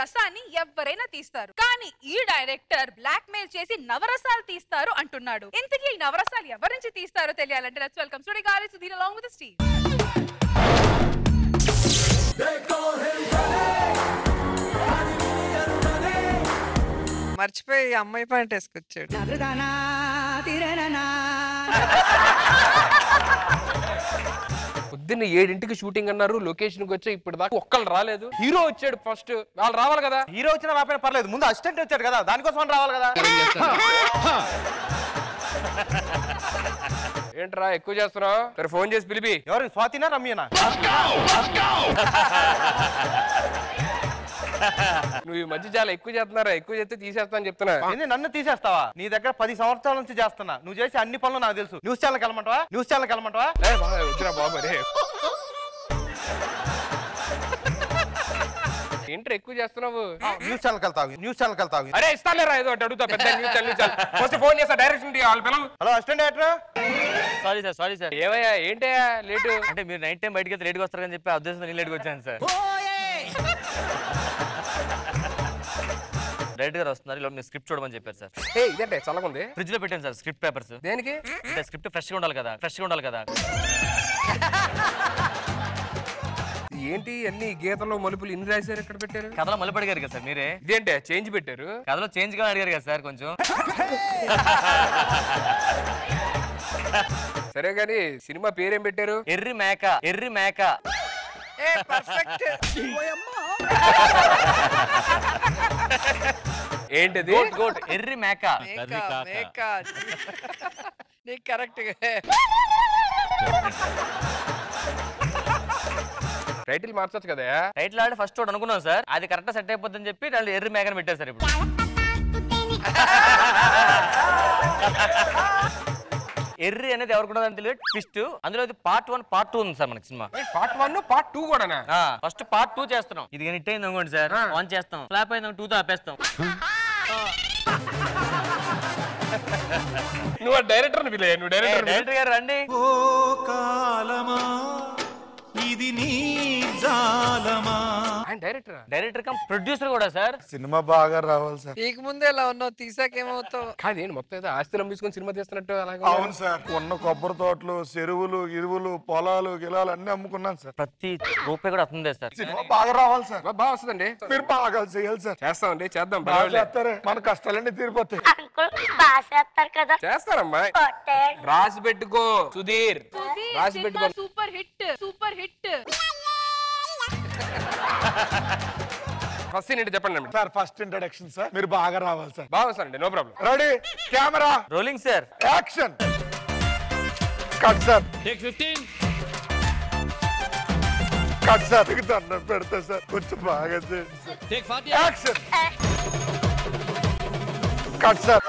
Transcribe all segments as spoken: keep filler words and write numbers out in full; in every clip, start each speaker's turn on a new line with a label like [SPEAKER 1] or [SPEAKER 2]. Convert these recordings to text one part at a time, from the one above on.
[SPEAKER 1] రసాన్ని ఎవరైనా తీస్తారు, కానీ ఈ డైరెక్టర్ బ్లాక్ మెయిల్ చేసి నవరసాలు తీస్తారు అంటున్నాడు. ఇంతకీ ఈ నవరసాలు ఎవరి నుంచి తీస్తారో తెలియాలంటే లెట్స్ వెల్కమ్ స్టూడియో గాలి సుధీర్ along with Steve.
[SPEAKER 2] మర్చిపోయి అమ్మాయి పాయింట్ వేసుకొచ్చాడు.
[SPEAKER 3] పొద్దున్న ఏడింటికి షూటింగ్ అన్నారు, లొకేషన్ కి వచ్చా ఇప్పుడు దాకా ఒక్కళ్ళు రాలేదు. హీరో వచ్చాడు ఫస్ట్, వాళ్ళు రావాలి కదా.
[SPEAKER 4] హీరో వచ్చినా రాకపోయినా పర్లేదు, ముందు అసిస్టెంట్ వచ్చాడు కదా, దానికోసం రావాలి కదా.
[SPEAKER 3] ఏంట్రా ఎక్కువ చేస్తున్నావు? సరే ఫోన్ చేసి పిలిపి.
[SPEAKER 4] ఎవరు, స్వాతినా రమ్యనా?
[SPEAKER 3] నువ్వు ఈ మధ్య చాలా ఎక్కువ చేస్తున్నారా, ఎక్కువ చేస్తే తీసేస్తా అని చెప్తున్నా.
[SPEAKER 4] నన్ను తీసేస్తావా? నీ దగ్గర పది సంవత్సరాల నుంచి చేస్తున్నా, నువ్వు చేసి అన్ని పనులు నాకు తెలుసు. న్యూస్ ఛానల్ వెళ్ళమంటావా? న్యూస్ ఛానల్ వెళ్ళమంటావా?
[SPEAKER 3] వచ్చినా బాబు రే. ఏంట్రా ఎక్కువ చేస్తున్నావు?
[SPEAKER 4] న్యూస్ ఛానల్ వెళ్తావు, న్యూస్ ఛానల్ వెళ్తావు.
[SPEAKER 3] అరే ఇస్తాలేరా ఏదో ఒకటి అడుగుతా. పెద్ద న్యూస్ ఛానల్ ఫస్ట్ ఫోన్ చేస్తా, డైరెక్షన్ వాళ్ళ పిల్లలు.
[SPEAKER 4] Hello assistant director.
[SPEAKER 5] Sorry sir, sorry sir.
[SPEAKER 3] ఏమయ్యా ఏంటయ్యా లేటు?
[SPEAKER 5] అంటే మీరు నైట్ టైం బయటకి వెళ్తే లేట్గా వస్తారని చెప్పి ఆ ఉద్దేశంతో నేను లేట్గా వచ్చాను సార్. డైరెక్ట్ గారు వస్తున్నారు, ఇలా మీరు స్క్రిప్ట్ చూడమని చెప్పారు సార్.
[SPEAKER 3] ఏ ఇదంటే చల్లగుంది.
[SPEAKER 5] ఫ్రిడ్జ్ లో పెట్టాను సార్ స్క్రిప్ట్ పేపర్స్.
[SPEAKER 3] దేనికి?
[SPEAKER 5] అంటే స్క్రిప్ట్ ఫ్రెష్ గా ఉండాలి కదా, ఫ్రెష్ గా ఉండాలి కదా.
[SPEAKER 3] ఏంటి అన్ని గీతలో మలుపులు ఇన్ని రాశారు, ఎక్కడ పెట్టారు?
[SPEAKER 5] కథలో మలుపు అడిగారు కదా సార్ మీరే.
[SPEAKER 3] ఇదేంటే చేంజ్ పెట్టారు?
[SPEAKER 5] కథలో చేంజ్ గా అడిగారు కదా సార్ కొంచెం.
[SPEAKER 3] సరే గాని సినిమా పేరేం పెట్టారు?
[SPEAKER 5] ఎర్రి మేక. ఎర్రి మేక.
[SPEAKER 3] ఏంటిది?
[SPEAKER 5] గోట్. ఎర్రి మేక.
[SPEAKER 2] కరెక్ట్.
[SPEAKER 3] టైటిల్ మార్చొచ్చు కదా.
[SPEAKER 5] టైటిల్ ఆడి ఫస్ట్ ఒకటి అనుకున్నాం సార్, అది కరెక్ట్ సెట్ అయిపోతుందని చెప్పి వాళ్ళు ఎర్రి మేకని పెట్టారు సార్. ఇప్పుడు ఎర్రి అనేది ఎవరికి ఉండదని తెలియదు ట్విస్ట్. అందులో పార్ట్ వన్ పార్ట్ టూ ఉంది సార్ మనకి cinema.
[SPEAKER 3] Part one part two కూడా.
[SPEAKER 5] ఫస్ట్ పార్ట్ టూ చేస్తున్నాం. ఇది కానీ హిట్ అయింది అనుకోండి సార్, ఆన్ చేస్తాం. ఫ్లాప్ అయింది టూ తో ఆపేస్తాం.
[SPEAKER 3] నువ్వు డైరెక్టర్ నువ్వు డైరెక్టర్
[SPEAKER 5] డైరెక్టర్ గారు రండి.
[SPEAKER 6] ఓ కాలమా ఇది నీ జాలమా.
[SPEAKER 3] ఆయన డైరెక్టర్
[SPEAKER 5] డైరెక్టర్ కమ్ ప్రొడ్యూసర్ కూడా సార్.
[SPEAKER 6] సినిమా బాగా రావాలి సార్.
[SPEAKER 2] నీకు ముందే ఎలా ఉన్నావు, తీసాకేమవుతావు?
[SPEAKER 3] కాదేంటి మొత్తం ఏదో ఆస్తి తీసుకొని సినిమా తీస్తున్నట్టు అలాగే.
[SPEAKER 6] అవును సార్, ఉన్న కొబ్బరి తోటలు, చెరువులు, ఇరువులు, పొలాలు, గిలాలు అన్ని అమ్ముకున్నాను సార్.
[SPEAKER 5] ప్రతి రూపాయి కూడా అతుందే సార్.
[SPEAKER 6] సినిమా బాగా రావాలి సార్.
[SPEAKER 3] బాగా వస్తుందండి.
[SPEAKER 6] మీరు బాగా చేయాలి సార్.
[SPEAKER 3] చేస్తామండి, చేద్దాం.
[SPEAKER 6] చేస్తారే, మన కష్టాలన్నీ తీరిపోతాయి.
[SPEAKER 3] చేస్తారమ్మా, రాసి పెట్టుకో సుధీర్, రాసి పెట్టుకో.
[SPEAKER 1] Super hit, super hit.
[SPEAKER 3] First ఏంటి చెప్పండి
[SPEAKER 6] సార్. ఫస్ట్ ఇంట్రడక్షన్ సార్, మీరు బాగా రావాలి సార్.
[SPEAKER 3] బాగా వస్తానండి, no problem.
[SPEAKER 6] Ready, camera
[SPEAKER 5] rolling sir,
[SPEAKER 6] action. Cut sir.
[SPEAKER 7] Take fifteen.
[SPEAKER 6] Cut sir. దండం పెడతా సార్, కొంచెం బాగా చేయండి sir.
[SPEAKER 7] Take forty.
[SPEAKER 6] Action. Cut sir.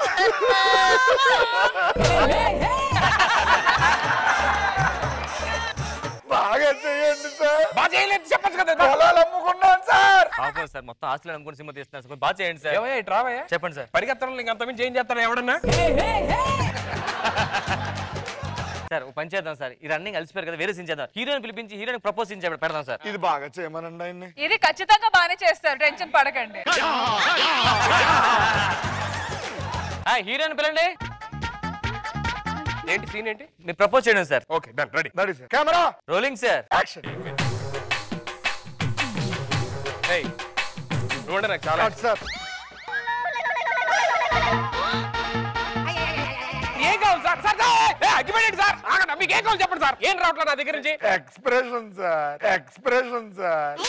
[SPEAKER 6] బాగా చేయండి సార్.
[SPEAKER 3] బాగా చేయలేదు చెప్పచ్చు కదా.
[SPEAKER 6] పొలాలు అమ్ముకున్నాను సార్.
[SPEAKER 5] పాపం సార్, మొత్తం ఆస్తులు అనుకుని సినిమా తీస్తున్నారు సార్. బాగా చేయండి సార్.
[SPEAKER 3] ఏమయ్యా ఇటు రావయ్యా.
[SPEAKER 5] చెప్పండి సార్.
[SPEAKER 3] పరిగెత్తడం ఇంకంత మించి ఏం చేస్తారా ఎవడన్నా?
[SPEAKER 5] సార్ ఓ పని చేద్దాం సార్, ఈ రన్నింగ్ అలసిపోయారు కదా, వేరే సీన్ చేద్దాం. హీరోని పిలిపించి హీరోని ప్రపోజ్ చేసి పెడదాం సార్.
[SPEAKER 6] ఇది బాగా చేయమనండి ఆయన్ని.
[SPEAKER 1] ఇది ఖచ్చితంగా బానే చేస్తారు, టెన్షన్ పడకండి.
[SPEAKER 5] హీరోని పిలండి.
[SPEAKER 3] ఏంటి సీన్ ఏంటి?
[SPEAKER 5] మీరు ప్రపోజ్ చేయడం sir.
[SPEAKER 3] Okay done, ready.
[SPEAKER 6] Ready sir. Camera
[SPEAKER 5] rolling sir,
[SPEAKER 6] action.
[SPEAKER 3] ఏయ్ నువ్వు నాకు చాలా
[SPEAKER 6] కట్ సార్.
[SPEAKER 3] ఏం కావాలి సార్? సార్ సార్ అగ్గిపెట్టండి సార్. ఆగండి, మీకు ఏం కావాలి చెప్పండి సార్. ఏం రావట్లేదు నా దగ్గర నుంచి.
[SPEAKER 6] Expression sir, expression sir.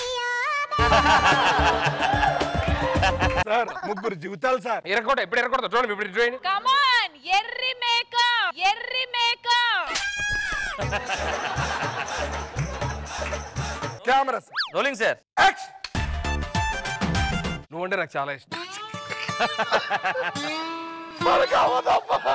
[SPEAKER 6] Sir ముగ్గురు జీవితాలు సార్.
[SPEAKER 3] ఎరగకూడదు, ఎప్పుడు ఎరగకూడదు. చూడండి ఇప్పుడు చూడండి.
[SPEAKER 1] కమ్ ఆన్, ఎర్రి మేక, ఎర్రి మేక.
[SPEAKER 6] Camera sir.
[SPEAKER 5] Rolling sir,
[SPEAKER 6] action.
[SPEAKER 3] నువ్వు అంటే నాకు చాలా ఇష్టం.
[SPEAKER 6] మనకు అవదమ్మా.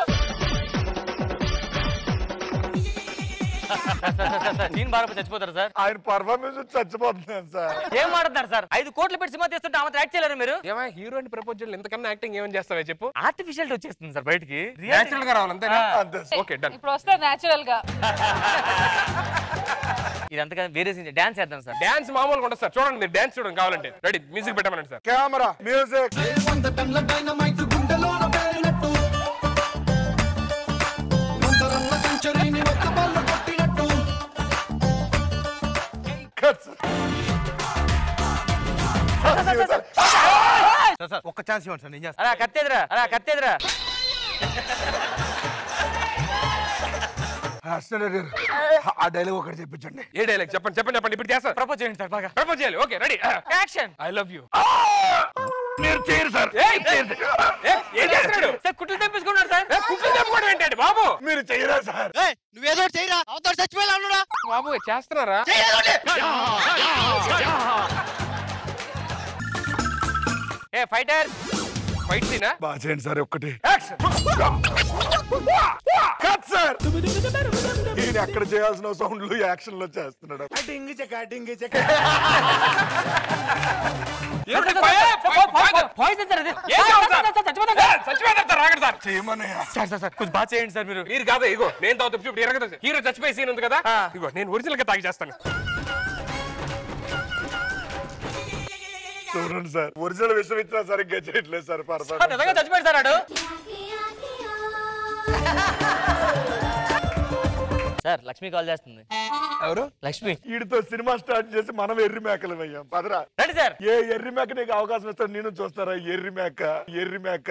[SPEAKER 5] సీన్ బాగా చచ్చిపోతారు సార్.
[SPEAKER 6] ఆయన పర్ఫార్మెన్స్ చచ్చిపోతున్నాను సార్.
[SPEAKER 5] ఏం మాట్లాడుతున్నారు సార్? ఐదు కోట్లు పెట్టి సినిమా తీస్తుంటే ఆమె యాక్ట్ చేయలేరు మీరు.
[SPEAKER 3] ఏమై హీరోయిన్ ప్రపోజ్ చేయాలి, ఇంతకన్నా యాక్టింగ్ ఏమని చేస్తావే చెప్పు.
[SPEAKER 5] ఆర్టిఫిషియల్ వచ్చేస్తుంది సార్ బయటికి.
[SPEAKER 3] నేచురల్ గా రావాలి అంతేనా?
[SPEAKER 6] అంతే సార్.
[SPEAKER 3] Okay done.
[SPEAKER 1] ఇప్పుడు వస్తారు నేచురల్ గా.
[SPEAKER 5] ఇదంతా వేరే సీన్ డాన్స్ చేద్దాం సార్.
[SPEAKER 3] డాన్స్ మామూలుగా ఉంటుంది సార్. చూడండి మీరు డాన్స్ చూడండి కావాలంటే. రెడీ మ్యూజిక్ పెట్టమనండి సార్.
[SPEAKER 6] Camera music.
[SPEAKER 4] ఒక్క ఛాన్స్ ఇవ్వండి సార్. నేను చేస్తాను.
[SPEAKER 5] అలా కత్తేదిరా అలా కత్తేదిరా.
[SPEAKER 6] ఆ డైలాగ్ ఒకటి చెప్పించండి.
[SPEAKER 3] ఏ డైలాగ్ చెప్పండి చెప్పండి చెప్పండి ఇప్పుడు చేస్తాను.
[SPEAKER 5] ప్రపోజ్ చేయండి సార్ బాగా.
[SPEAKER 3] ప్రపోజ్ చేయాలి. Okay ready
[SPEAKER 5] action.
[SPEAKER 3] I love you.
[SPEAKER 6] మీరు చేయరు సార్.
[SPEAKER 3] ఏం చేస్తున్నాడు
[SPEAKER 5] సార్? కుట్లు తెప్పించుకున్నాడు సార్.
[SPEAKER 3] కుట్లు తెప్పుకోవడం ఏంటండి బాబు?
[SPEAKER 6] మీరు చేయరా సార్?
[SPEAKER 7] నువ్వేదో చేయరా అవతల చచ్చిపోయాడు
[SPEAKER 3] బాబు చేస్తున్నారా?
[SPEAKER 5] ఏ ఫైటర్
[SPEAKER 3] ఫైట్ సీనా?
[SPEAKER 6] బాగా చేయండి సార్. ఒక్కటి
[SPEAKER 3] యాక్షన్.
[SPEAKER 6] Cut sir. ఈయన ఎక్కడ చేయాల్సిన సౌండ్లు యాక్షన్ లో చేస్తున్నాడు.
[SPEAKER 5] పాయిజన్ సార్ అది.
[SPEAKER 3] ఏం కావాలి సార్?
[SPEAKER 5] చచ్చిపోతాం
[SPEAKER 3] ఏ, చచ్చిపోతారు సార్. ఆగండి సార్.
[SPEAKER 6] చేయమని
[SPEAKER 5] సార్ సార్ సార్ కొంచెం బాగా చేయండి సార్ మీరు.
[SPEAKER 3] మీరు కాదు ఇగో నేను తాగుతా. ఇప్పుడు ఎరగదు హీరో చచ్చిపోయే సీన్ ఉంది కదా, ఇగో నేను ఒరిజినల్ గా తాగి చేస్తాను.
[SPEAKER 6] చూడండి సార్. ఒరిజినల్ విషయం ఇచ్చినా సరిగ్గా చేయట్లేదు సార్.
[SPEAKER 5] సార్ నిజంగా చచ్చిపోయాడు సార్ ఆడు. సార్ లక్ష్మి కాల్ చేస్తుంది.
[SPEAKER 3] ఎవరు?
[SPEAKER 5] లక్ష్మి.
[SPEAKER 6] వీడితో సినిమా స్టార్ట్ చేసి మనం ఎర్రి మేకలు అయ్యాం. పదరా.
[SPEAKER 5] రండి సార్.
[SPEAKER 6] ఏ ఎర్రి మేక నీకు అవకాశం ఇస్తాను నేను చూస్తారా? ఎర్రి మేక ఎర్రి మేక.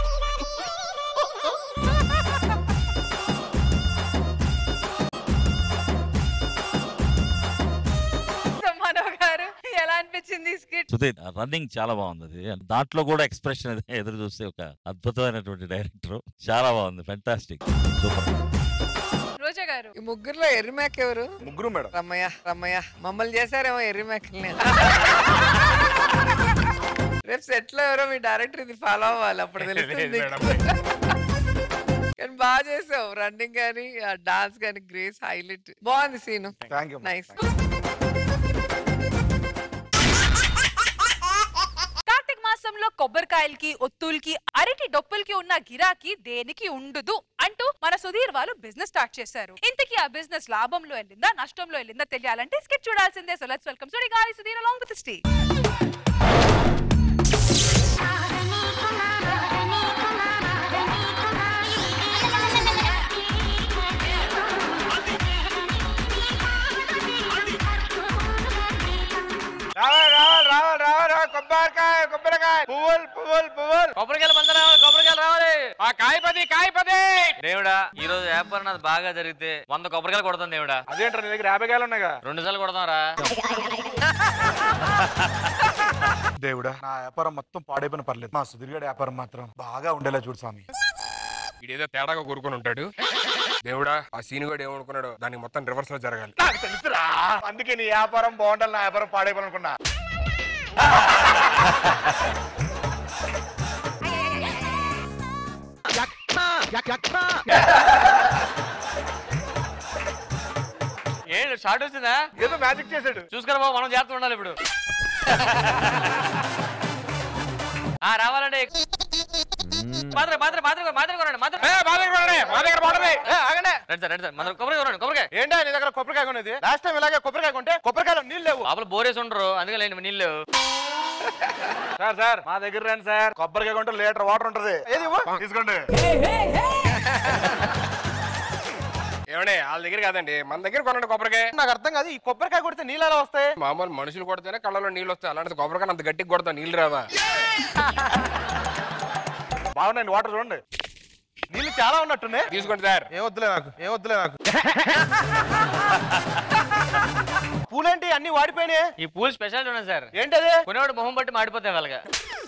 [SPEAKER 1] మనోజ్ గారు ఎలా అనిపించింది స్కిట్?
[SPEAKER 8] సుధీర్ రన్నింగ్ చాలా బాగుంది. అది దాంట్లో కూడా ఎక్స్ప్రెషన్ అది ఎదురు చూస్తే ఒక అద్భుతమైనటువంటి డైరెక్టర్. చాలా బాగుంది. ఫెంటాస్టిక్. సూపర్.
[SPEAKER 1] రోజా గారు
[SPEAKER 2] ఈ ముగ్గురులో ఎర్రి మేక ఎవరు?
[SPEAKER 6] ముగ్గురు మేడం.
[SPEAKER 2] రమ్మయ్య రమ్మయ్య మమ్మల్ని చేశారేమో ఎర్రి మేకల్ని. రేపు సెట్ లో ఎవరో మీ డైరెక్టర్ ఇది ఫాలో అవ్వాలి, అప్పుడు తెలుస్తుంది. కానీ బాగా చేసావు. రన్నింగ్ కానీ డాన్స్ కానీ గ్రేస్ హైలైట్. బాగుంది scene.
[SPEAKER 6] Thank you.
[SPEAKER 2] Nice.
[SPEAKER 1] Kartika మాసంలో కొబ్బరికాయలకి ఒత్తులకి అరటి డొప్పులకి ఉన్న గిరాకీ దేనికి ఉండదు అంటూ మన సుధీర్ వాళ్ళు బిజినెస్ స్టార్ట్ చేశారు. ఇంతకీ ఆ బిజినెస్ లాభంలో వెళ్ళిందా నష్టంలో వెళ్ళిందా తెలియాలంటే స్కిట్ చూడాల్సిందే. సో లెట్స్ వెల్కమ్ సుడి గారి సుధీర్ along with Steve.
[SPEAKER 4] రావాలి రావాలి రావాలి రావాలి. కొబ్బరికాయ కొబ్బరికాయ పువ్వులు పువ్వులు పువ్వులు.
[SPEAKER 5] కొబ్బరికాయలు మంద రావాలి. కొబ్బరికాయలు రావాలి.
[SPEAKER 3] ఆ కాయపది కాయపది.
[SPEAKER 5] దేవుడా ఈ రోజు వ్యాపారం నాది బాగా జరిగితే వంద కొబ్బరికాయలు కొడతాం దేవుడా.
[SPEAKER 4] అదేంటారు నీ దగ్గర యాభై కాయలు ఉన్నాయిగా?
[SPEAKER 5] రెండు సార్లు కొడతాం రా
[SPEAKER 6] దేవుడా నా వ్యాపారం మొత్తం పాడైపోయిన పర్లేదు, మా సుధీర్ వ్యాపారం మాత్రం బాగా ఉండేలా చూడు స్వామి.
[SPEAKER 3] ఇదేదో తేడాగా కోరుకొని ఉంటాడు. దేవుడా ఆ సీన్ కూడా ఏమనుకున్నాడు దానికి మొత్తం రివర్స్ లో జరగాలి.
[SPEAKER 4] నాకు తెలుసురా, అందుకే నీ వ్యాపారం బాగుండాలి, నా వ్యాపారం పాడైపోవాలనుకున్నా.
[SPEAKER 5] ఏంటి షార్ట్ వచ్చిందా?
[SPEAKER 4] ఏదో మ్యాజిక్ చేసాడు.
[SPEAKER 5] చూసుకురా బాబు, మనం జాగ్రత్తగా ఉండాలి ఇప్పుడు. ఆ రావాలండి. మాత్రం మాత్రం మాత్రం మాత్రం కొనండి మాత్రం.
[SPEAKER 3] ఏ, మా దగ్గర కొనండి, మా దగ్గర బాగుంటుంది.
[SPEAKER 4] ఏ, ఆగండి.
[SPEAKER 5] రండి సార్ రండి సార్ మన కొబ్బరికాయ కొనండి. కొబ్బరికాయ
[SPEAKER 4] ఏంటా నీ దగ్గర కొబ్బరికాయ కొనేది? లాస్ట్ టైం ఇలాగే కొబ్బరికాయ కొంటే కొబ్బరికాయలో నీళ్ళు లేవు.
[SPEAKER 5] లోపల బోరేసి ఉండరు, అందుకే లేండి నీళ్ళు లేవు.
[SPEAKER 4] సార్ సార్ మా దగ్గర రండి సార్.
[SPEAKER 6] కొబ్బరికాయ కొంటే లీటర్ వాటర్ ఉంటది,
[SPEAKER 4] ఏది ఇవ్వు?
[SPEAKER 6] తీసుకోండి.
[SPEAKER 3] ఏమండి వాళ్ళ దగ్గర కాదండి మన దగ్గర కొనండి కొబ్బరికాయ.
[SPEAKER 4] నాకు అర్థం కాదు, ఈ కొబ్బరికాయ కొడితే నీళ్ళు ఎలా వస్తాయి?
[SPEAKER 3] మామూలు మనుషులు కొడితేనే కళ్ళలో నీళ్ళు వస్తాయి, అలాంటిది కొబ్బరికాయ అంత గట్టిగా కొడతా నీళ్ళు రావా?
[SPEAKER 4] బాగున్నాయండి వాటర్ చూడండి, నీళ్ళు చాలా ఉన్నట్టున్నాయి.
[SPEAKER 3] తీసుకోండి సార్.
[SPEAKER 4] ఏం వద్దులే నాకు, ఏం వద్దులే నాకు. పూలేంటి అన్ని వాడిపోయినాయి?
[SPEAKER 5] ఈ పూల్ స్పెషాలిటీ ఉన్నాయి సార్.
[SPEAKER 4] ఏంటది?
[SPEAKER 5] కొనేవాడు మొహం బట్టి మాడిపోతాయి వాళ్ళగా.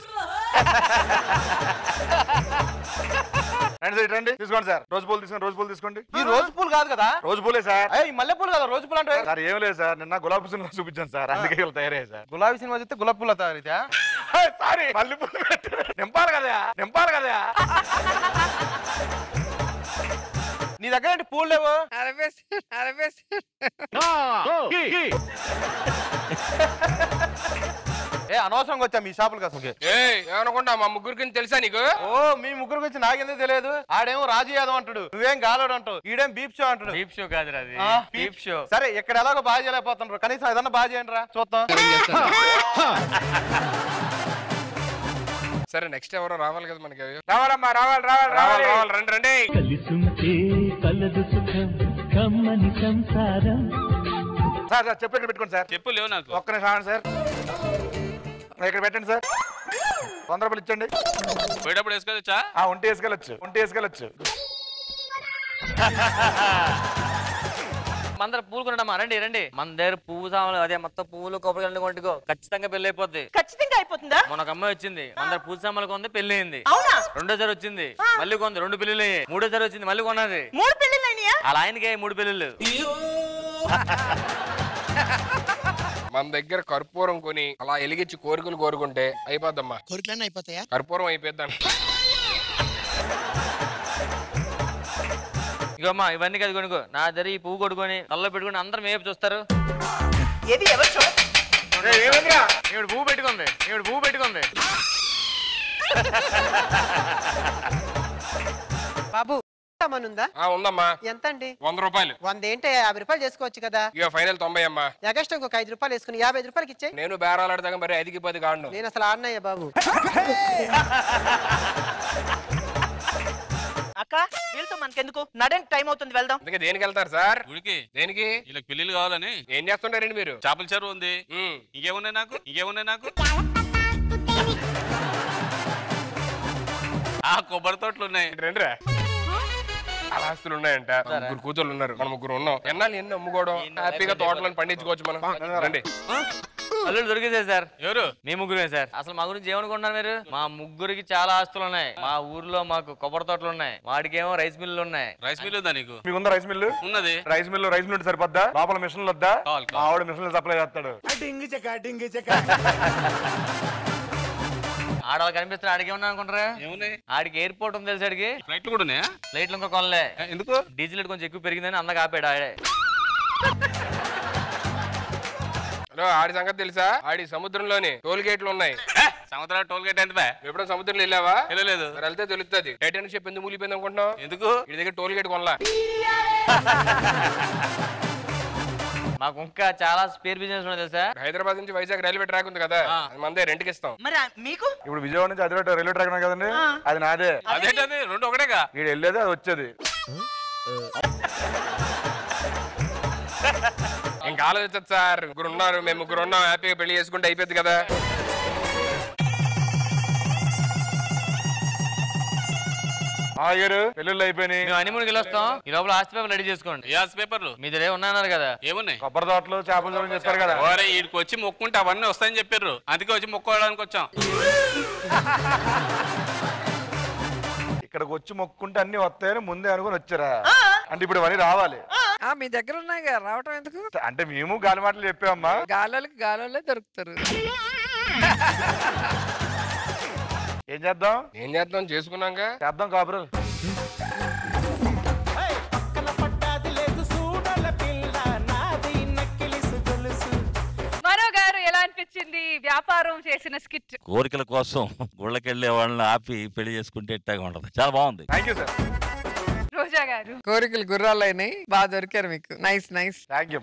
[SPEAKER 6] రండి సార్, రండి తీసుకోండి సార్. రోజు పూలు తీసుకోండి, రోజు పూలు తీసుకోండి.
[SPEAKER 4] ఈ రోజు పూలు కాదు కదా?
[SPEAKER 6] రోజు పూలే సార్.
[SPEAKER 4] అయ్యి, ఈ మల్లె పూలు కదా రోజు పూలు అంటే?
[SPEAKER 6] సార్ ఏం లేదు సార్, నిన్న గులాబీ సినిమా చూపించాను సార్, అందుకే వీళ్ళు తయారయ్యాయి సార్.
[SPEAKER 4] గులాబీ సినిమా చూస్తే గులాబీ పూలు అవుతాయితే.
[SPEAKER 6] సారీ మల్లె పూలు నింపాలి కదా, నింపాలి కదా.
[SPEAKER 4] నీ దగ్గర ఏంటి పూలు లేవు?
[SPEAKER 2] అరవేసి అరవేసి
[SPEAKER 4] ఏ అనవసరంగా వచ్చా మీ షాపుల కోసం.
[SPEAKER 3] ఏమనుకుంటా మా ముగ్గురికి తెలుసా నీకు?
[SPEAKER 4] ఓ మీ ముగ్గురు గురించి నాకెందుకు తెలియదు? ఆడేమో రాజు యాదవ్ అంటాడు, నువ్వేం గాలోడు అంటావు, ఈడేం బీప్ షో అంటాడు.
[SPEAKER 5] బీప్ షో కాదు అది, బీప్ షో.
[SPEAKER 4] సరే ఇక్కడ ఎలాగో బాగా చేయలేకపోతున్నారు, కనీసం ఏదన్నా బాగా చేయండి రా చూద్దాం.
[SPEAKER 3] సరే నెక్స్ట్ ఎవరో రావాలి కదా మనకి. రావాలమ్మా రావాలి రావాలి రావాలి రావాలి రండి రండి.
[SPEAKER 6] సార్ సార్ చెప్పు ఇక్కడ పెట్టుకోండి సార్.
[SPEAKER 9] చెప్పు లేవు నాకు.
[SPEAKER 6] ఒక్క నిమిషం సార్, ఇక్కడ పెట్టండి సార్. వంద రూపాయలు ఇచ్చండి.
[SPEAKER 9] పోయేటప్పుడు వేసుకోవచ్చా?
[SPEAKER 6] ఒంటి వేసుకెళ్ళచ్చు, ఒంటి వేసుకెళ్ళచ్చు.
[SPEAKER 5] మన పువ్వులు కొనడమ్మా, రండి రండి. మన దగ్గర పువ్వు సామాన్లు అదే మొత్తం పువ్వులు కొబ్బరి కొంటుకో ఖచ్చితంగా పెళ్లి అయిపోద్ది.
[SPEAKER 10] ఖచ్చితంగా అయిపోతుందా?
[SPEAKER 5] మొన్న ఒక అమ్మాయి వచ్చింది, మన దగ్గర పూజ సామాన్లు కొంది, పెళ్లి అయింది.
[SPEAKER 10] అవునా?
[SPEAKER 5] రెండోసారి వచ్చింది, మళ్ళీ కొంది, రెండు పెళ్లిళ్ళు అయ్యాయి. మూడోసారి వచ్చింది, మళ్ళీ కొన్నది,
[SPEAKER 10] మూడు పెళ్లిళ్ళు అయినాయా?
[SPEAKER 5] అలా ఆయనకి మూడు పెళ్లిళ్ళు.
[SPEAKER 3] మన దగ్గర కర్పూరం కొని అలా ఎలిగించి కోరికలు కోరుకుంటే అయిపోద్దమ్మా.
[SPEAKER 7] కోరికలన్నీ అయిపోతాయా?
[SPEAKER 3] కర్పూరం అయిపోద్దాం.
[SPEAKER 5] ఇగమ్మా ఇవన్నీ కదా కొనుక్కో, నా దగ్గర ఈ పువ్వు కొడుకొని కల్లో పెట్టుకుని అందరం ఏపు చూస్తారు.
[SPEAKER 10] ఏది ఎవరు
[SPEAKER 5] పువ్వు పెట్టుకుంది, ఈవిడ పువ్వు పెట్టుకుంది.
[SPEAKER 10] బాబు ఉందా?
[SPEAKER 3] ఉందమ్మా.
[SPEAKER 10] ఎంత అండి?
[SPEAKER 3] వంద రూపాయలు.
[SPEAKER 10] వంద ఏంటి, యాభై రూపాయలు చేసుకోవచ్చు కదా?
[SPEAKER 3] ఇక ఫైనల్ తొంభై అమ్మా.
[SPEAKER 10] ఎగస్ట్ ఇంకొక ఐదు రూపాయలు వేసుకుని యాభై ఐదు రూపాయలకి ఇచ్చే.
[SPEAKER 3] నేను బేరాలాడదాకా మరి ఐదుకి పది కాండు.
[SPEAKER 10] నేను అసలు ఆడినయ్యా బాబు. అక్క వీళ్ళతో మనకెందుకు, నడండి, టైం అవుతుంది, వెళ్దాం.
[SPEAKER 3] అందుకే దేనికి వెళ్తారు సార్?
[SPEAKER 9] గుడికి.
[SPEAKER 3] దేనికి?
[SPEAKER 9] వీళ్ళకి పెళ్లిళ్ళు కావాలని.
[SPEAKER 3] ఏం చేస్తుంటారండి మీరు?
[SPEAKER 9] చేపల చెరువు ఉంది, ఇంకేమున్నాయి నాకు, ఇంకేమున్నాయి నాకు. ఆ కొబ్బరి తోటలు ఉన్నాయి.
[SPEAKER 3] రండిరా. అలా ఆస్తులు ఉన్నాయంట, ముగ్గురు కూతుళ్ళు ఉన్నారు, మన ముగ్గురు ఉన్నాం. ఎన్నాళ్ళు ఎన్ని అమ్ముకోవడం, హ్యాపీగా తోటలను పండించుకోవచ్చు మనం. రండి.
[SPEAKER 5] అల్లుడు దొరికితే సార్.
[SPEAKER 9] ఎవరు?
[SPEAKER 5] మీ ముగ్గురే సార్. అసలు మా గురించి ఏమనుకుంటున్నారు మీరు? మా ముగ్గురికి చాలా ఆస్తులు ఉన్నాయి. మా ఊర్లో మాకు కొబ్బరి తోటలు ఉన్నాయి, వాడికేమో రైస్ మిల్లు ఉన్నాయి.
[SPEAKER 9] రైస్ మిల్ ఉందా నీకు?
[SPEAKER 6] మీకు ఉందా రైస్ మిల్లు?
[SPEAKER 9] ఉన్నది.
[SPEAKER 6] రైస్ మిల్లు రైస్ మిల్లు సరిపోద్దా? లోపల మిషన్లు వద్దా? మా ఆవిడ మిషన్లు సప్లై చేస్తాడు.
[SPEAKER 5] ఆడవాళ్ళు కనిపిస్తారు, ఆడికి ఏమన్నా అనుకుంటారా?
[SPEAKER 9] ఏమున్నాయి?
[SPEAKER 5] ఆడికి ఎయిర్పోర్ట్ ఉంది తెలుసు, ఆడికి
[SPEAKER 9] ఫ్లైట్లు కూడా ఉన్నాయా?
[SPEAKER 5] ఫ్లైట్లు ఇంకా కొనలే.
[SPEAKER 9] ఎందుకు?
[SPEAKER 5] డీజిల్ రేట్ కొంచెం ఎక్కువ పెరిగిందని అందగా ఆపాడు ఆడే.
[SPEAKER 3] హలో, ఆడి సంగతి తెలుసా? ఆడి సముద్రంలోని టోల్ గేట్లు ఉన్నాయి.
[SPEAKER 9] సముద్రం టోల్ గేట్ ఎంత?
[SPEAKER 3] ఎప్పుడో సముద్రంలో వెళ్ళావా?
[SPEAKER 9] వెళ్ళలేదు.
[SPEAKER 3] మరి వెళ్తే తెలుస్తుంది. టైటానిక్ షిప్ ఎందుకు మూలిపోయింది అనుకుంటున్నావు?
[SPEAKER 9] ఎందుకు?
[SPEAKER 3] ఇది దగ్గర టోల్ గేట్ కొనలా.
[SPEAKER 5] మాకు ఇంకా చాలా స్పేర్ బిజినెస్ ఉన్నాయి తెలుసా?
[SPEAKER 3] హైదరాబాద్ నుంచి వైజాగ్ రైల్వే ట్రాక్ ఉంది కదా, అది మందే రెంట్కి ఇస్తాం.
[SPEAKER 10] మరి మీకు?
[SPEAKER 6] ఇప్పుడు విజయవాడ నుంచి అదిరేట రైల్వే ట్రాక్ కదండి, అది నాదే.
[SPEAKER 9] అదేంటది? రెండు ఒకటేగా.
[SPEAKER 6] వీడు వెళ్ళేది అది వచ్చేది.
[SPEAKER 3] ఇంకా ఆలోచించదు సార్. ముగ్గురు ఉన్నారు, మేము ముగ్గురు ఉన్నాం, హ్యాపీగా పెళ్లి చేసుకుంటే అయిపోద్ది కదా.
[SPEAKER 6] ఆగారు, పెళ్ళిళ్ళు అయిపోయినాయి.
[SPEAKER 5] మేము హనీమూన్కి వెళ్ళొస్తాం, ఈ లోపల ఆస్తి పేపర్ రెడీ చేసుకోండి.
[SPEAKER 9] ఏ ఆస్తి పేపర్లు?
[SPEAKER 5] మీ దగ్గర ఉన్నాయన్నారు కదా.
[SPEAKER 9] ఏమున్నాయి?
[SPEAKER 6] కొబ్బరి తోటలు, చేపల చెరువు చేస్తారు కదా.
[SPEAKER 9] ఓరే వీడికి వచ్చి మొక్కుంటే అవన్నీ వస్తాయని చెప్పారు, అందుకే వచ్చి మొక్కోవడానికి వచ్చాం.
[SPEAKER 6] ఇక్కడికి వచ్చి మొక్కుంటే అన్ని వస్తాయని ముందే అనుకుని వచ్చారా? అంటే ఇప్పుడు అవన్నీ రావాలి.
[SPEAKER 2] మీ దగ్గర ఉన్నాయి కదా, రావటం ఎందుకు?
[SPEAKER 6] అంటే మేము గాలి మాటలు చెప్పామమ్మా.
[SPEAKER 2] గాలోళ్ళకి గాలోళ్ళే దొరుకుతారు.
[SPEAKER 6] ఏం చేద్దాం?
[SPEAKER 3] ఏం చేద్దాం? చేసుకున్నాక
[SPEAKER 6] చేద్దాం కాబరు.
[SPEAKER 1] మనో గారు ఎలా అనిపించింది వ్యాపారం చేసిన స్కిట్?
[SPEAKER 8] కోరికల కోసం గుళ్ళకెళ్లే వాళ్ళని ఆపి పెళ్లి చేసుకుంటే ఎట్టాగా ఉంటది. చాలా బాగుంది.
[SPEAKER 6] Thank you sir.
[SPEAKER 1] రోజా గారు
[SPEAKER 2] కోరికలు గుర్రాలు అయినాయి, బాగా దొరికారు మీకు. Nice nice.
[SPEAKER 6] Thank you.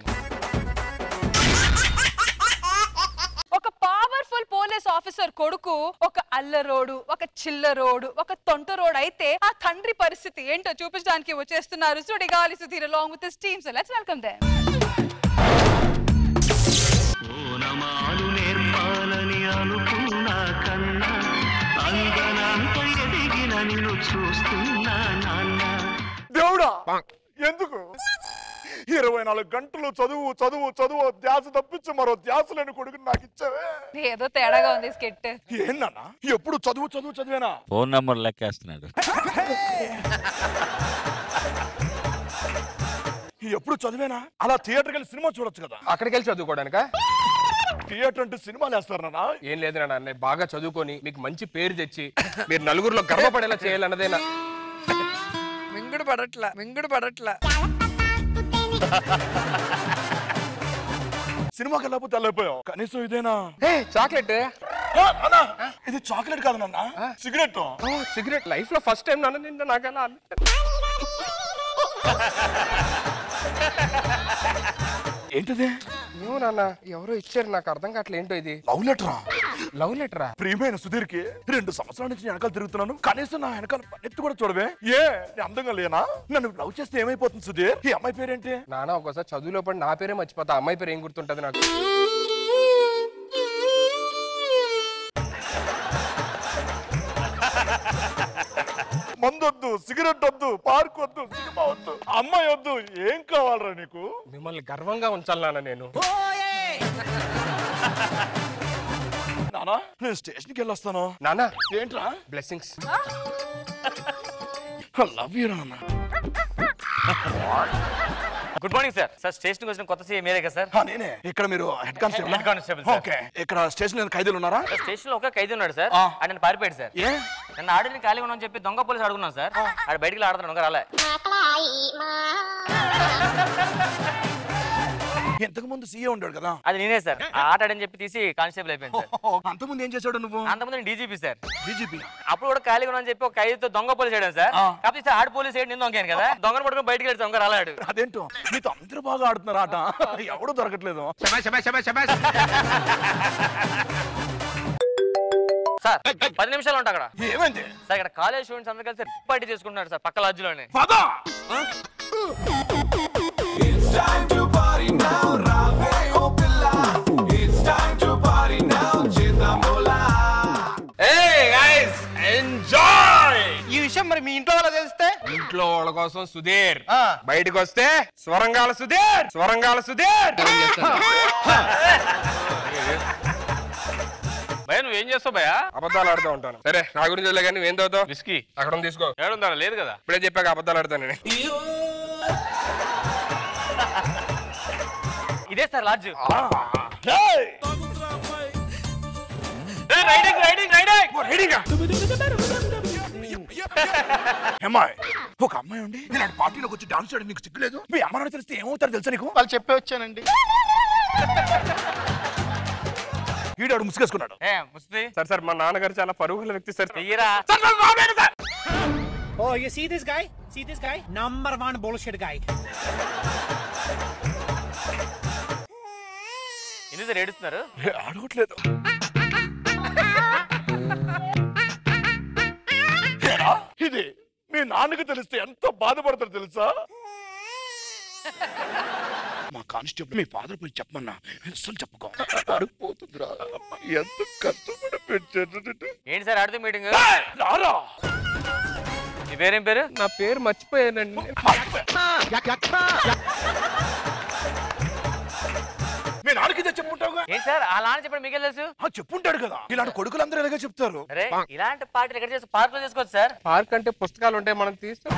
[SPEAKER 1] ఒక పవర్ఫుల్ పోలీస్ ఆఫీసర్ కొడుకు ఒక అల్లరోడు, ఒక చిల్లరోడు, ఒక తొంటరోడు అయితే ఆ తండ్రి పరిస్థితి ఏంటో చూపించడానికి వచ్చేస్తున్నారు సుడిగాలి Sudheer along with his team. So let's welcome them.
[SPEAKER 6] దేవుడా, ఎందుకు ఇరవై నాలుగు గంటలు చదువు చదువు చదువు ధ్యాస తప్పించి మరో ధ్యాస లేని కొడుకుని నాకు ఇచ్చావే?
[SPEAKER 1] ఏదో తేడాగా ఉంది స్కిట్.
[SPEAKER 6] ఏంటన్నా ఎప్పుడు చదువు చదువు చదివేనా?
[SPEAKER 8] Phone number లెక్కేస్తున్నాడు.
[SPEAKER 6] ఎప్పుడు చదివేనా? అలా థియేటర్కి వెళ్ళి సినిమా చూడొచ్చు కదా.
[SPEAKER 3] అక్కడికి వెళ్ళి చదువుకోవడానికా?
[SPEAKER 6] థియేటర్ అంటే సినిమాలు వేస్తారు నాన్న.
[SPEAKER 3] ఏం లేదు నాన్న, అన్నయ్య బాగా చదువుకొని మీకు మంచి పేరు తెచ్చి మీరు నలుగురిలో గర్వపడేలా చేయాలన్నదేనా.
[SPEAKER 2] మింగుడు పడట్లా, మింగుడు పడట్లా.
[SPEAKER 6] సినిమాకి వెళ్ళకపోతే వెళ్ళిపోయావు కనీసం ఇదేనా
[SPEAKER 3] చాక్లెట్
[SPEAKER 6] ఇది చాక్లెట్ కాదు నాన్న సిగరెట్
[SPEAKER 3] సిగరెట్ లైఫ్ లో ఫస్ట్ టైం నాన్న నిన్న నాకు అలా
[SPEAKER 6] ఏంటిది
[SPEAKER 3] ఏమో నాన్న ఎవరో ఇచ్చారు నాకు అర్థం కావట్లేదు ఏంటో ఇది
[SPEAKER 6] లవ్ లెటరా
[SPEAKER 3] లవ్ లెటరా
[SPEAKER 6] ప్రియమైన సుధీర్కి రెండు సంవత్సరాల నుంచి వెనకాల తిరుగుతున్నాను కనీసం నా వెనకాల ఎత్తు కూడా చూడవే ఏ నేను అందంగా లేనా నన్ను లవ్ చేస్తే ఏమైపోతుంది సుధీర్ ఈ అమ్మాయి పేరేంటి
[SPEAKER 3] నాన్న ఒకసారి చదువులో పడి నా పేరే మర్చిపోతా అమ్మాయి పేరు ఏం గుర్తుంటది నాకు
[SPEAKER 6] మందొద్దు సిగరెట్ వద్దు పార్క్ వద్దు సినిమా వద్దు అమ్మాయి వద్దు ఏం కావాలరా నీకు
[SPEAKER 3] మిమ్మల్ని గర్వంగా ఉంచాలి నాన్న నేను
[SPEAKER 6] నానా నేను స్టేషన్కి వెళ్ళొస్తాను
[SPEAKER 3] నాన్న
[SPEAKER 6] ఏంట్రా
[SPEAKER 3] బ్లెస్సింగ్స్
[SPEAKER 6] లవ్ యూ నాన్న
[SPEAKER 5] good morning sir sir station వచ్చిన కొత్త సీఎం మీరే కదా సార్
[SPEAKER 6] నేనే ఇక్కడ మీరు head constable
[SPEAKER 5] head constable sir.
[SPEAKER 6] Okay ఇక్కడ స్టేషన్ లో ఖైదీలు ఉన్నారా
[SPEAKER 5] స్టేషన్ లో ఒక ఖైదీ ఉన్నాడు సార్
[SPEAKER 6] ఆ.
[SPEAKER 5] ఆయన పారిపోయాడు సార్
[SPEAKER 6] ఏ
[SPEAKER 5] నన్ను ఆడిని ఖాళీగా ఉన్నాను చెప్పి దొంగ పోలీసు అడుగున్నాను సార్ ఆడ బయటికి ఆడుతున్నాను ఇంకా రాలే
[SPEAKER 6] ఇంతకు ముందు సీఏ ఉన్నాడు కదా
[SPEAKER 5] అది నేనే సార్ ఆ ఆట ఆడని చెప్పి తీసి కానిస్టేబుల్ అయిపోయింది సార్
[SPEAKER 6] అంతకుముందు ఏం చేశాడు నువ్వు
[SPEAKER 5] అంతకుముందు డీజీపీ సార్
[SPEAKER 6] బీజేపీ
[SPEAKER 5] అప్పుడు కూడా ఖాళీగా ఉన్నాను చెప్పి ఒక ఖైదీతో దొంగ పోలీసు వేయడం సార్
[SPEAKER 6] ఆ.
[SPEAKER 5] కాకపోతే సార్ ఆడ పోలీసు వేయడం నేను దొంగాను కదా దొంగను పట్టుకుని బయటికి వెళ్ళి దొంగ రాలాడు
[SPEAKER 6] అదేంటో మీతో అందరూ బాగా ఆడుతున్నారు ఆట ఎవడు దొరకట్లేదు
[SPEAKER 5] సార్ పది నిమిషాలు ఉంటా అక్కడ
[SPEAKER 6] ఏమైంది
[SPEAKER 5] సార్ ఇక్కడ కాలేజ్ స్టూడెంట్స్ అందరూ కలిసి పార్టీ చేసుకుంటున్నారు సార్ పక్క లాడ్జ్లోనే
[SPEAKER 6] పదా
[SPEAKER 4] ఈ విషయం మరి మీ ఇంట్లో వాళ్ళ తెలిస్తే
[SPEAKER 3] ఇంట్లో వాళ్ళ కోసం సుధీర్ బయటకు వస్తే స్వరంగాల సుధీర్ స్వరంగాల సుధీర్
[SPEAKER 9] భయ నువ్వేం చేస్తావు భయ
[SPEAKER 3] అబద్ధాలు ఆడుతూ ఉంటాను సరే నా గురించి వెళ్ళే కానీ నువ్వేం చదువుతావు
[SPEAKER 9] విస్కీ
[SPEAKER 3] అక్కడ ఉంది, తీసుకో
[SPEAKER 9] ఏడుందా లేదు కదా
[SPEAKER 3] ఇప్పుడే చెప్పాక అబద్ధాలు ఆడతాను నేను
[SPEAKER 5] ఇదే sir lodge
[SPEAKER 9] riding riding riding
[SPEAKER 3] రెడీగా
[SPEAKER 6] అమ్మాయి ఒక అమ్మాయి ఉండి నేను పార్టీలోకి వచ్చి డాన్స్ చేయడం నీకు సిగ్గులేదు మీ అమ్మ నాన్న తెలిస్తే ఏమవుతారు తెలుసా నీకు
[SPEAKER 4] వాళ్ళు చెప్పే వచ్చానండి
[SPEAKER 6] ఈడాడు ముసుగేసుకున్నాడు
[SPEAKER 5] ఏ ముస్తి
[SPEAKER 3] సార్ సార్ మా నాన్నగారు చాలా పరుగుల వ్యక్తి సార్
[SPEAKER 5] తీయరా
[SPEAKER 7] Oh, you see this guy? See this guy? Number one bullshit guy.
[SPEAKER 5] ఎందుకు సార్ ఏడుస్తున్నారు
[SPEAKER 6] అడగట్లేదు ఇది మీ నాన్నకి తెలిస్తే ఎంత బాధపడతారు తెలుసా మా కానిస్టేబుల్ మీ ఫాదర్ పోయి చెప్పమన్నా అసలు చెప్పుకో అడిగిపోతుందిరా ఎంత కష్టపడి పెట్టారు
[SPEAKER 5] ఏంటి సార్ ఆడితే మీటింగ్
[SPEAKER 6] రారా
[SPEAKER 5] నీ పేరేం పేరు
[SPEAKER 3] నా పేరు మర్చిపోయానండి
[SPEAKER 6] మీ నాన్నకి ఇదే చెప్పుంటావుగా
[SPEAKER 5] ఏంటి సార్ ఆ నాన్న చెప్పండి మీకే తెలుసు
[SPEAKER 6] ఆ, చెప్పుంటాడు కదా ఇలాంటి కొడుకులందరూ ఇలాగే చెప్తారు
[SPEAKER 5] అరే ఇలాంటి పార్టీలు ఎక్కడ చేస్తే పార్క్ లో చేసుకోవచ్చు సార్
[SPEAKER 3] పార్క్ అంటే పుస్తకాలు ఉంటాయి మనం తీస్తాం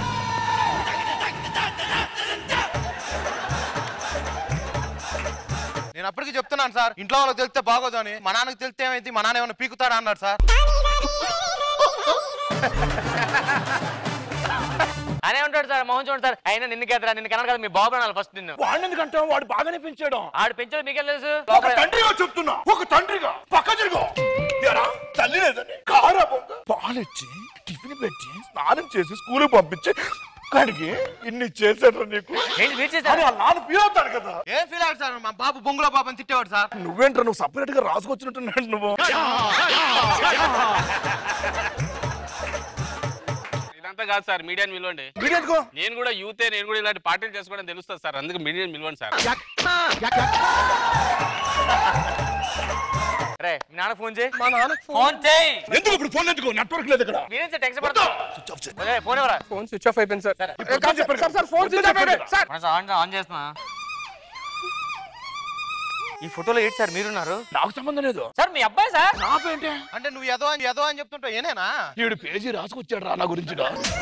[SPEAKER 4] నేను అప్పటికి చెప్తున్నాను సార్ ఇంట్లో వాళ్ళకి తెలిస్తే బాగోదు అని మా నాన్నకి తెలిస్తే ఏమైంది మా నాన్న ఏమైనా పీకుతాడా అన్నాడు సార్
[SPEAKER 5] అనే ఉంటాడు సార్ మోహన్ చూడండి సార్ అయినా నిన్ను కదరా నిన్ను కన్నారు కదా మీ బాబు అనాలి ఫస్ట్ నిన్ను
[SPEAKER 6] వాడిని ఎందుకంటాం వాడు బాగానే పెంచాడు
[SPEAKER 5] ఆడు పెంచడం మీకేం తెలుసు
[SPEAKER 6] ఒక తండ్రిగా చెప్తున్నా ఒక తండ్రిగా పక్క తిరుగు ఎరా, తల్లి లేదని కారా బొంగ పాలిచ్చి టిఫిన్ పెట్టి స్నానం చేసి స్కూల్ పంపించి కడిగి ఇన్ని చేశాడు నీకు
[SPEAKER 5] ఏంటి మీరు
[SPEAKER 6] అని
[SPEAKER 5] చేశారు
[SPEAKER 6] ఆ నాన్న ఫీల్ అవుతాడు కదా
[SPEAKER 4] ఏం ఫీల్ అవుతాడు సార్ మా బాబు బొంగులో బాబు అని తిట్టేవాడు సార్
[SPEAKER 6] నువ్వేంట్రా నువ్వు సపరేట్ గా రాసుకొచ్చినట్టున్నాడు నువ్వు
[SPEAKER 9] ఇదంతా కాదు సార్ మీడియాని పిలవండి
[SPEAKER 6] మీడియాకో
[SPEAKER 9] నేను కూడా యూతే నేను కూడా ఇలాంటి పార్టీలు చేసుకోవడం తెలుస్తుంది సార్ అందుకు మీడియాని పిలవండి సార్
[SPEAKER 5] రే మీ నాన్న ఫోన్ చేయి
[SPEAKER 3] మా నాన్న
[SPEAKER 5] ఫోన్ చేయి
[SPEAKER 6] ఎందుకు ఇప్పుడు ఫోన్ ఎందుకు నెట్వర్క్ లేదు ఇక్కడ
[SPEAKER 5] మీరేం సార్ టెన్షన్ పడతారు
[SPEAKER 6] స్విచ్ ఆఫ్ చేయి.
[SPEAKER 5] ఒరే, ఫోన్ ఎవరా
[SPEAKER 3] ఫోన్ స్విచ్ ఆఫ్ అయిపోయింది సార్
[SPEAKER 5] సరే.
[SPEAKER 6] ఇప్పుడు కాదు చెప్పండి.
[SPEAKER 3] Sir sir phone switch off అయిపోయింది సార్
[SPEAKER 5] మన సార్ ఆన్ ఆన్ చేస్తున్నా ఈ ఫోటోలో ఏంటి సార్ మీరున్నారు
[SPEAKER 6] నాకు సంబంధం లేదు
[SPEAKER 5] సార్ మీ అబ్బాయి సార్
[SPEAKER 6] నా పేంటే
[SPEAKER 4] అంటే నువ్వు ఎదో అని ఎదో అని చెప్తుంటావు ఏనేనా
[SPEAKER 6] ఈడు పేజీ రాసుకొచ్చాడు రా నా గురించి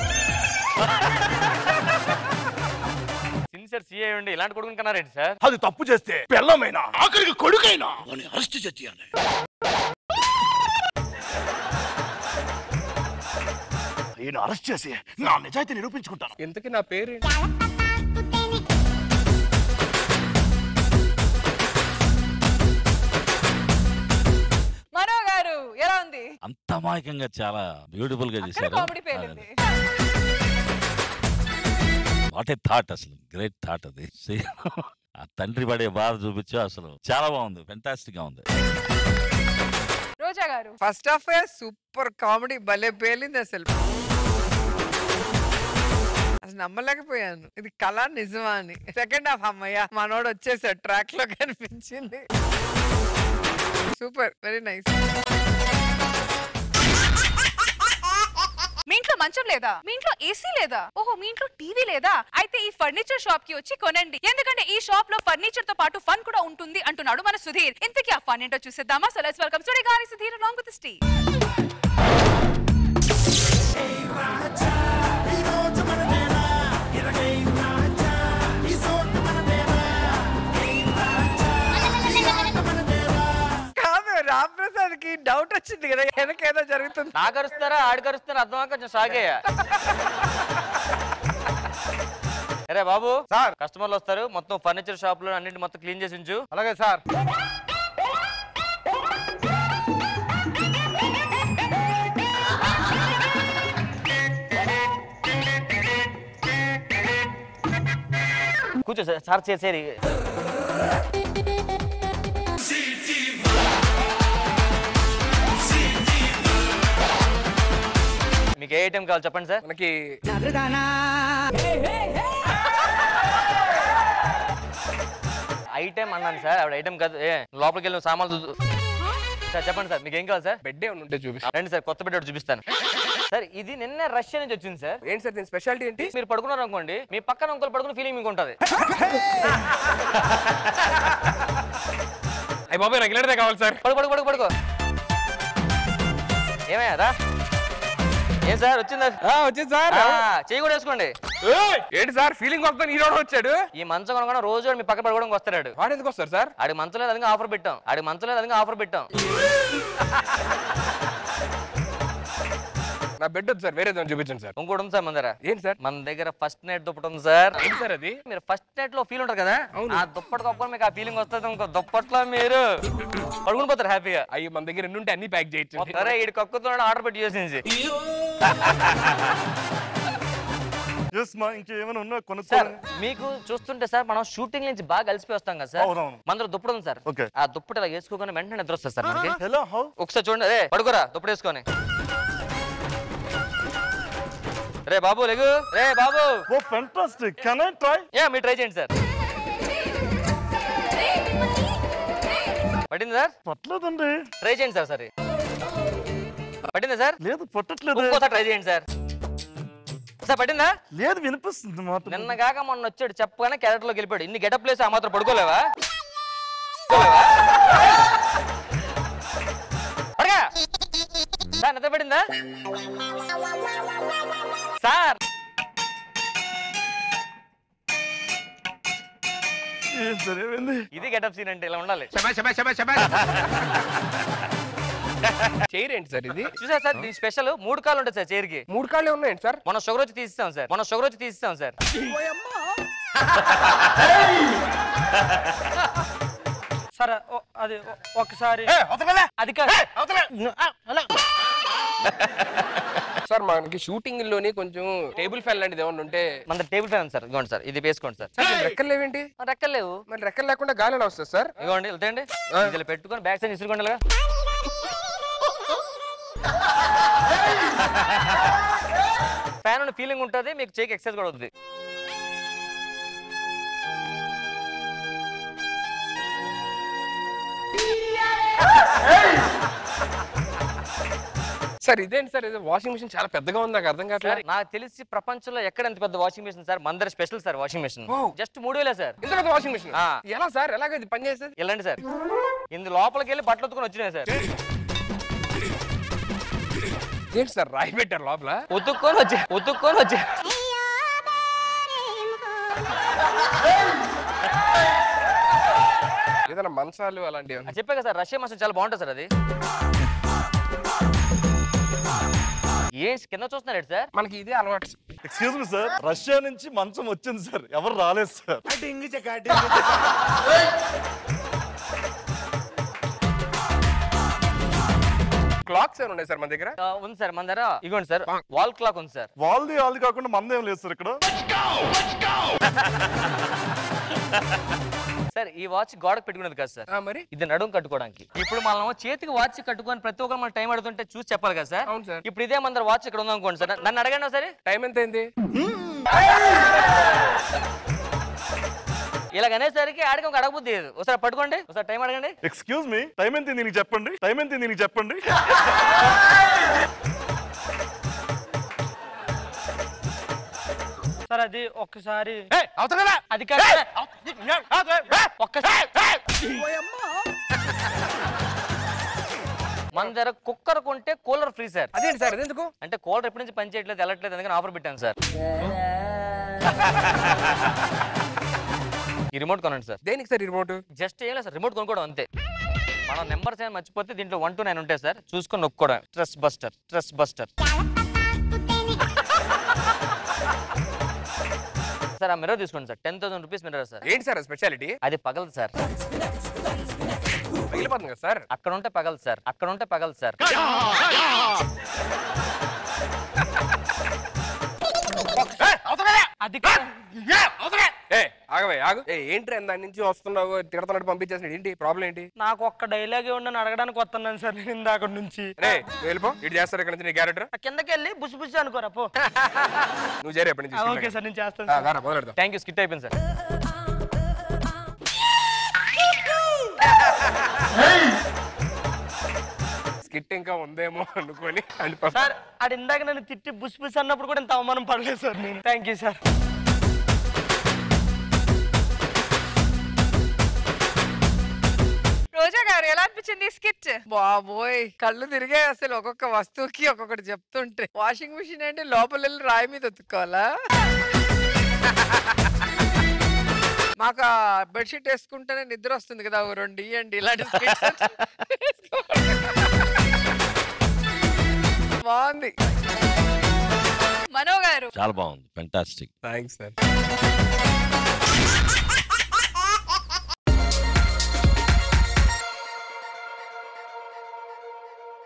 [SPEAKER 5] సిన్సియర్ సీఐ ఉండి ఇలాంటి కొడుకుని కన్నారేంటి సార్
[SPEAKER 6] అది తప్పు చేస్తే పిల్లమైనా ఆఖరికి కొడుకైనా వాడిని అరెస్ట్ చేయాలి ఈయన అరెస్ట్ చేసి నా నిజాయితీ నిరూపించుకుంటాను
[SPEAKER 3] ఇంతకీ నా పేరు
[SPEAKER 8] అంత అమాయకంగా చాలా బ్యూటిఫుల్ గా చేశారు.
[SPEAKER 1] కామెడీ పేలింది.
[SPEAKER 8] వాట్ ఏ థాట్, అసలు గ్రేట్ థాట్ అది. ఆ తండ్రి పడే బాధ చూపించు, అసలు చాలా బాగుంది, ఫెంటాస్టిక్ గా ఉంది.
[SPEAKER 1] రోజా గారు
[SPEAKER 2] ఫస్ట్ హాఫ్ సూపర్ కామెడీ, భలే పేలింది అసలు. అసలు నమ్మలేకపోయాను ఇది కళ నిజమా అని. సెకండ్ హాఫ్ అమ్మయ్య మనోడు వచ్చేసాడు ట్రాక్ లో కనిపించింది. Super, very nice.
[SPEAKER 1] మీ ఇంట్లో మంచం లేదా? మీ ఇంట్లో ఏసీ లేదా? ఓహో, మీ ఇంట్లో టీవీ లేదా? అయితే ఈ ఫర్నిచర్ షాప్ కి వచ్చి కొనండి, ఎందుకంటే ఈ షాప్ లో ఫర్నిచర్ తో పాటు ఫన్ కూడా ఉంటుంది అంటున్నాడు మన సుధీర్. ఇంతకీ ఆ ఫన్ ఏంటో చూసేద్దామా? So let's welcome Sudigali Sudheer along with Steve.
[SPEAKER 2] Ram Prasad కి డౌట్ వచ్చింది కదా వెనకేదో జరుగుతుంది.
[SPEAKER 5] నాకు అరుస్తారా ఆడికి అరుస్తారా అర్థం కొంచెం సాగేయ. అరే బాబు
[SPEAKER 4] సార్,
[SPEAKER 5] కస్టమర్లు వస్తారు, మొత్తం ఫర్నిచర్ షాప్ లో అన్నింటి మొత్తం క్లీన్ చేసి ఉంచు.
[SPEAKER 4] అలాగే సార్.
[SPEAKER 5] కూర్చో సార్, సార్ చేసేరి. మీకు ఏ ఐటెం కావాలి చెప్పండి సార్.
[SPEAKER 3] మనకి
[SPEAKER 5] ఐటెం అన్నాను సార్, ఆవిడ ఐటెం కాదు. ఏ లోపలికి వెళ్ళిన సామాన్లు సార్ చెప్పండి సార్, మీకు ఏం కావాలి సార్?
[SPEAKER 3] బెడ్ ఏమైనా ఉంటే చూపిస్తాను.
[SPEAKER 5] రండి సార్, కొత్త బెడ్ ఒకటి చూపిస్తాను సార్. ఇది నిన్న రష్యా నుంచి వచ్చింది సార్.
[SPEAKER 3] ఏంటి సార్ దీని స్పెషాలిటీ ఏంటి?
[SPEAKER 5] మీరు పడుకున్నారు అనుకోండి, మీ పక్కన ఇంకోటి పడుకున్న ఫీలింగ్ మీకు ఉంటుంది.
[SPEAKER 3] అయ్యి బాబాయ్ నాకు ఇలాంటిదే కావాలి సార్.
[SPEAKER 5] పడుకో పడుకో పడుకో. ఏమయ్యారా? ఏం సార్ వచ్చిందా?
[SPEAKER 3] వచ్చింది సార్.
[SPEAKER 5] చెయ్యి కూడా వేసుకోండి.
[SPEAKER 3] ఏంటి సార్ ఫీలింగ్ వస్తాను ఈ రోజు వచ్చాడు?
[SPEAKER 5] ఈ మంచం కొనుక్కున్న రోజు మీ పక్క పడుకోవడానికి వస్తాడు.
[SPEAKER 3] వాడు ఎందుకు వస్తారు సార్?
[SPEAKER 5] ఆడి మంచం లేదు అదిగా ఆఫర్ పెట్టాం. ఆడి మంచం లేదు అదిగా ఆఫర్ పెట్టాం.
[SPEAKER 3] నా బెడ్ వద్దు సార్, వేరే చూపించండి సార్.
[SPEAKER 5] ఇంకోటి ఉంది సార్ మన దగ్గర.
[SPEAKER 3] ఏంటి సార్?
[SPEAKER 5] మన దగ్గర ఫస్ట్ నైట్ దుప్పటి ఉంది సార్.
[SPEAKER 3] ఏంటి సార్ అది?
[SPEAKER 5] మీరు ఫస్ట్ నైట్ లో ఫీల్ ఉంటారు కదా, ఆ దుప్పటి కప్పుకొని మీకు ఆ ఫీలింగ్ వస్తుంది. ఇంకో దుప్పట్లో మీరు పడుకుని పోతారు హ్యాపీగా.
[SPEAKER 3] అయ్యి మన దగ్గర ఎన్ని ఉంటే అన్ని ప్యాక్ చేయొచ్చు.
[SPEAKER 5] సరే ఈ కక్కుతో ఆర్డర్ పెట్టి చేసింది.
[SPEAKER 4] ఇంకేమైనా ఉన్నా
[SPEAKER 5] సార్ మీకు చూస్తుంటే సార్ మనం షూటింగ్ నుంచి బాగా కలిసి వస్తాం కదా సార్. మన దుప్పటి ఉంది సార్. ఆ దుప్పటి ఇలా వేసుకోగానే వెంటనే నిద్ర వస్తుంది సార్ మనకి. ఒకసారి చూడండి. అదే పడుకోరా దుప్పటి వేసుకొని. రే బాబు లేగు. రే బాబు.
[SPEAKER 6] Oh fantastic. Can I try?
[SPEAKER 5] Yeah మీరు ట్రై చేయండి సార్. పట్టింది సార్?
[SPEAKER 6] పట్టలేదండి.
[SPEAKER 5] ట్రై చేయండి సార్. సరే పట్టిందా సార్?
[SPEAKER 6] లేదు పట్టట్లేదు.
[SPEAKER 5] ఇంకోసారి ట్రై చేయండి సార్. సార్ పట్టిందా?
[SPEAKER 6] లేదు వినిపిస్తుంది మాట.
[SPEAKER 5] నిన్న కాక మొన్న వచ్చాడు చెప్పగానే క్యారెక్టర్ లోకి వెళ్ళిపోయాడు. ఇన్ని గెటప్ ప్లేస్ ఆ మాత్రం పడుకోలేవా? పడగా సార్ నిద్ర పడిందా సార్?
[SPEAKER 6] ఏం సరేమైంది?
[SPEAKER 5] ఇది గెటప్ సీన్ అంటే ఇలా ఉండాలి.
[SPEAKER 3] చైర్ ఏంటి సార్ ఇది?
[SPEAKER 5] చూసారు సార్ దీని స్పెషల్ మూడు కాళ్ళు ఉంటాయి సార్ చైర్ కి.
[SPEAKER 3] మూడు కాళ్ళే ఉన్నాయండి సార్.
[SPEAKER 5] మనం షుగర్ వచ్చి తీసిస్తాం సార్. మనం షుగర్ వచ్చి తీసిస్తాం సార్.
[SPEAKER 7] సరే అది ఒకసారి అది
[SPEAKER 3] సార్ మనకి షూటింగ్ లోని కొంచెం టేబుల్ ఫ్యాన్ లాంటిది ఏమన్నా ఉంటే.
[SPEAKER 5] మన టేబుల్ ఫ్యాన్ సార్ ఇదిగోండి సార్, ఇది వేసుకోండి సార్.
[SPEAKER 3] రెక్కలు లేవేంటి?
[SPEAKER 5] రెక్కలు లేవు.
[SPEAKER 3] మరి రెక్కలు లేకుండా గాలి ఎలా వస్తుంది సార్?
[SPEAKER 5] ఇదిగోండి వెళ్తాయండి, ఇది పెట్టుకొని బ్యాక్ సైడ్ ఇసురుకోండి. అలాగా ఫ్యాన్ ఫీలింగ్ ఉంటుంది మీకు, చేకి ఎక్సర్సైజ్ కూడా అవుతుంది.
[SPEAKER 3] సార్ ఇదేంటి సార్? ఇది వాషింగ్ మిషన్ చాలా పెద్దగా ఉంది, నాకు అర్థం కావట్లేదు.
[SPEAKER 5] నాకు తెలిసి ప్రపంచంలో ఎక్కడ ఎంత పెద్ద వాషింగ్ మిషన్ సార్. మందర special sir washing machine. Just మూడు వేలే సార్.
[SPEAKER 3] ఇంత పెద్ద వాషింగ్ మిషన్ ఎలా సార్? ఎలాగ ఇది పని చేసేది?
[SPEAKER 5] వెళ్ళండి సార్. ఇందు లోపలికి వెళ్ళి బట్టలు ఉతుకొని వచ్చినాయి సార్.
[SPEAKER 3] ఏంటి సార్ రాయి పెట్టారు లోపల?
[SPEAKER 5] ఉతుక్కొని వచ్చి ఉతుక్కొని వచ్చి
[SPEAKER 3] ఏదైనా మంచాలు అలాంటివి
[SPEAKER 5] చెప్పాక సార్. రష్యా మంచం చాలా బాగుంటుంది సార్. అది ఏ కింద చూస్తున్నారు సార్?
[SPEAKER 3] మనకి ఇదే అలవాటు.
[SPEAKER 6] ఎక్స్క్యూజ్ మీ సార్, రష్యా నుంచి మంచం వచ్చింది సార్, ఎవరు రాలేదు సార్.
[SPEAKER 3] క్లాక్స్ ఏమైనా ఉన్నాయి సార్ మన దగ్గర?
[SPEAKER 5] ఆ, ఉంది సార్ మన దగ్గర. ఇగోండి సార్ వాల్ క్లాక్ ఉంది సార్.
[SPEAKER 6] వాళ్ళది వాళ్ళది కాకుండా మంది ఏం లేదు సార్ ఇక్కడ.
[SPEAKER 5] సార్ ఈ వాచ్ గోడకు పెట్టుకునేది కాదు సార్,
[SPEAKER 3] మరి
[SPEAKER 5] ఇది నడుము కట్టుకోవడానికి. ఇప్పుడు మనం చేతికి వాచ్ కట్టుకొని ప్రతి ఒక్కరు మన టైం అడుగుతుంటే చూసి చెప్పాలి కదా సార్.
[SPEAKER 3] అవును సార్.
[SPEAKER 5] ఇప్పుడు ఇదే మన వాచ్ ఇక్కడ ఉంది అనుకోండి సార్, నన్ను అడగండి ఒకసారి
[SPEAKER 3] టైం ఎంత అయింది.
[SPEAKER 5] ఇలాగ అనేసరికి ఆడికి ఒక అడగబుద్ది లేదు. ఒకసారి పట్టుకోండి, ఒకసారి టైం అడగండి.
[SPEAKER 6] ఎక్స్క్యూజ్ మీ, టైం ఎంత దీనికి చెప్పండి, టైం ఎంత దీనికి చెప్పండి.
[SPEAKER 7] సార్ అది ఒక్కసారి
[SPEAKER 5] అది కాదు ఒక్కసారి మన దగ్గర కుక్కర్ కొంటే కూలర్ ఫ్రీ సార్.
[SPEAKER 3] అదేంటి సార్ అదెందుకు?
[SPEAKER 5] అంటే కూలర్ ఎప్పటి నుంచి పని చేయట్లేదు, వెళ్ళట్లేదు, అందుకని ఆఫర్ పెట్టాను సార్. ఈ రిమోట్ కొనండి సార్.
[SPEAKER 3] దేనికి సార్ ఈ రిమోట్?
[SPEAKER 5] జస్ట్ ఏం లేదు సార్, రిమోట్ కొనుక్కోవడం అంతే. మనం నెంబర్స్ ఏమైనా మర్చిపోతే దీంట్లో వన్ టూ నైన్ ఉంటాయి సార్, చూసుకొని నొక్కోవడం. Stress buster, stress buster. Sir ఆ మిర్రర్ తీసుకోండి sir, ten thousand rupees mirror sir.
[SPEAKER 3] ఏంటి సార్ స్పెషాలిటీ?
[SPEAKER 5] అది పగలదు సార్.
[SPEAKER 3] పగిలిపోతుంది కదా సార్.
[SPEAKER 5] అక్కడ ఉంటే పగలదు సార్, అక్కడ ఉంటే పగలదు సార్.
[SPEAKER 7] అది
[SPEAKER 3] ఏ ఆగవే ఆగు. ఏ ఏంటి దాని నుంచి వస్తున్నావు తిడతాడు పంపించేసి ఏంటి ప్రాబ్లం ఏంటి?
[SPEAKER 7] నాకు ఒక్క డైలాగ్ ఉండని అడగడానికి వస్తున్నాను సార్ నేను ఇందాక నుంచి.
[SPEAKER 3] రే వెళ్ళిపో, ఇటు చేస్తారు ఇక్కడ నుంచి నీ క్యారెక్టర్.
[SPEAKER 7] కిందకి వెళ్ళి బుసి బుసి అనుకోరా పో.
[SPEAKER 3] నువ్వు చేరే ఎప్పటి నుంచి?
[SPEAKER 7] ఓకే సార్ నేను చేస్తాను.
[SPEAKER 3] మొదలెడతాం.
[SPEAKER 5] థ్యాంక్ యూ, స్కిట్ అయిపోయింది సార్.
[SPEAKER 3] స్కిట్ ఇంకా ఉందేమో అనుకొని
[SPEAKER 7] సార్ అది ఇందాక నన్ను తిట్టి బుసి బుసి అన్నప్పుడు కూడా ఇంత అవమానం పడలేదు సార్ నేను. Thank you sir.
[SPEAKER 1] రోజా గారు ఎలా అనిపించింది స్కిట్?
[SPEAKER 2] బాబోయ్ కళ్ళు తిరిగాయి అసలు. ఒక్కొక్క వస్తువుకి ఒక్కొక్కటి చెప్తుంటే. వాషింగ్ మిషన్ అంటే లోపల వెళ్ళి రాయి మీద ఉతుక్కోవాలా? మాకు బెడ్షీట్ వేసుకుంటేనే నిద్ర వస్తుంది కదా, ఓ రెండు ఇవ్వండి ఇలాంటి skits. బాగుంది.
[SPEAKER 1] మనో గారు
[SPEAKER 8] చాలా బాగుంది, ఫెంటాస్టిక్.
[SPEAKER 3] Thanks sir.